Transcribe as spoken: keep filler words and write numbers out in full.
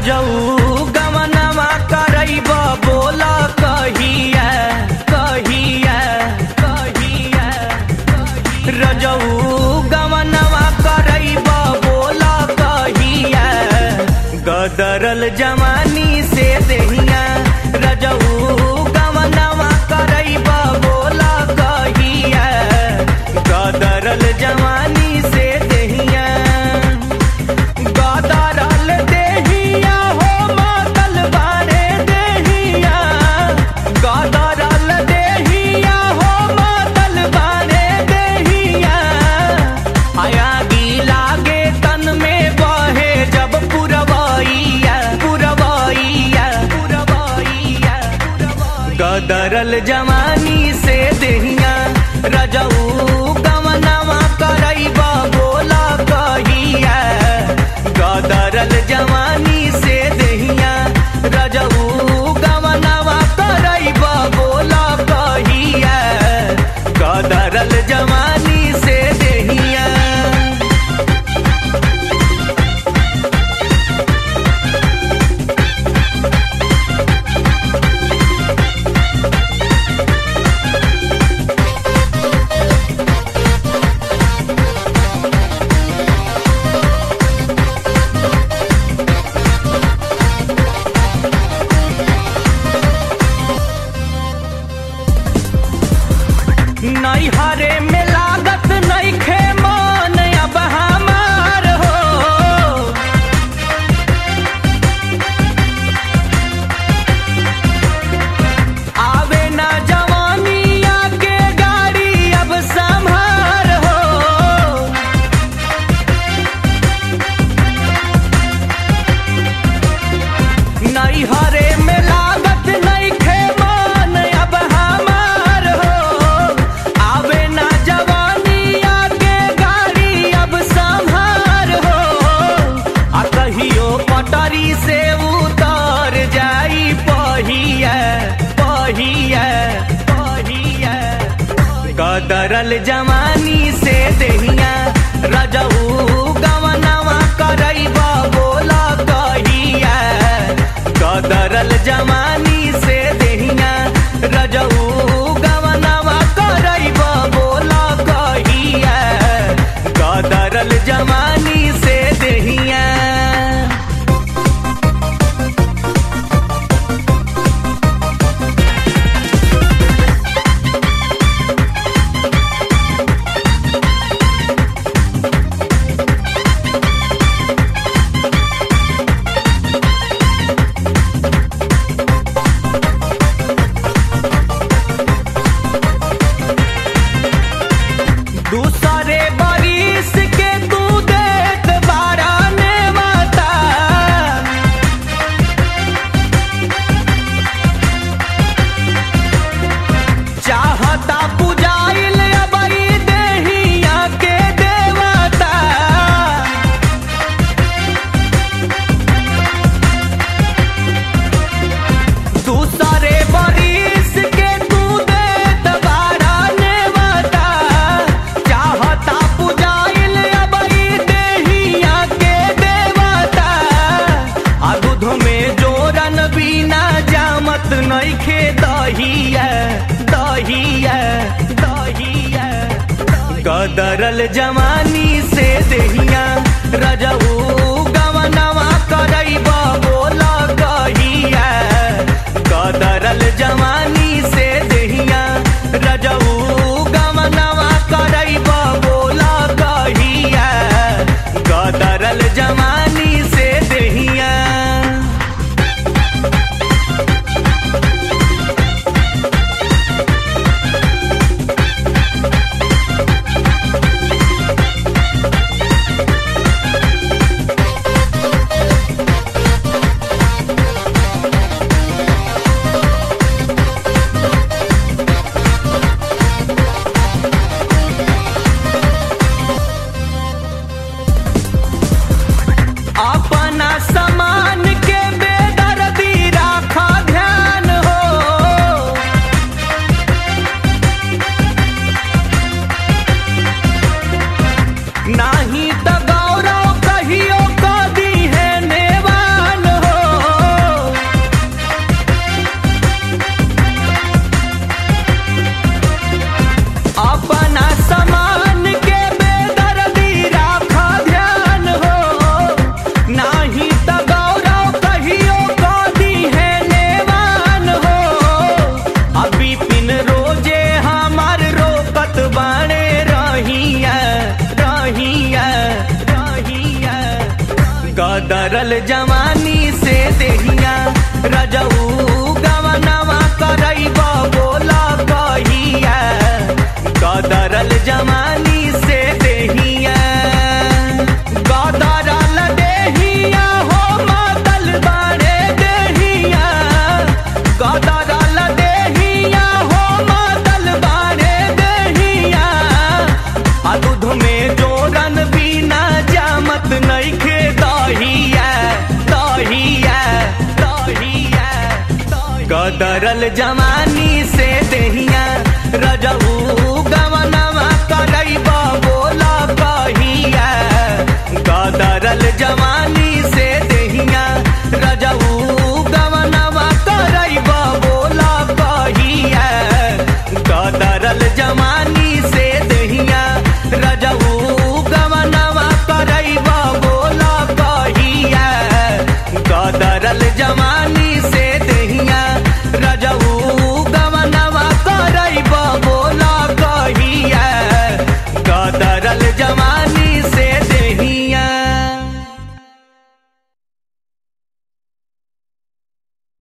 रजऊ गमनवा करैब बोला कहिया कहिया कहिया रजऊ गमनवा करैब बोला कहिया गदरल जवानी से देहिया रजऊ गमनवा करैब बोला कहिया गदरल जवानी से देहिया गदरल देहिया हो मातल बारे देहिया गदरल देहिया हो मातल बारे देहिया आया गी लागे तन में बहे जब पुरवैया पुरवैया पुरवैया गदरल जवानी से देहिया रजऊ गमनवा करैब बोला कहिया गदरल जवानी से देहिया रजऊ गमनवा करैब बोला कहिया गदरल जवानी से देहिया नैहरे में लागत नइखे मन अब हमार हो आवे ना जवानिया के गाड़ी अब संभार हो नैहरे में लागत नइखे मन अब हमार हो आवे ना जवानिया के गाड़ी अब संभार हो आ कहियो पटरी से उतर जाई पहिया पहिया पहिया गदरल जवानी से देहिया रजऊ गमनवा करैब बोला कहिया गदरल जवानी से देहिया रजऊ गमनवा करैब बोला कहिया गदरल जवानी से देहिया दूसरे बरिस के तू देख बारा ने माता चाहता पुजाइल अबई देहिया के देवता दूसरे बरिस के तू देख बारा ने माता चाहता पुजाइल अबई देहिया के देवता आ दूध में जोरन बिना जामत नइखे दहिया दहिया दहिया गदरल जवानी से देहिया रजऊ गमनवा करैब बोला कहिया गदरल जवानी से देहिया रजऊ गमनवा करैब बोला कहिया गदरल जवानी से देहिया कदरल जवानी से देहिया रजऊ गवनवा करैबा बोला कहिया कदरल जवानी से देहिया कदरल देहिया हो मातल बाड़े देहिया कदरल देहिया हो मातल बाड़े देहिया आ दूध में जोरन बिना जामत नइखे दहिया दहिया दहिया कदरल जवानी से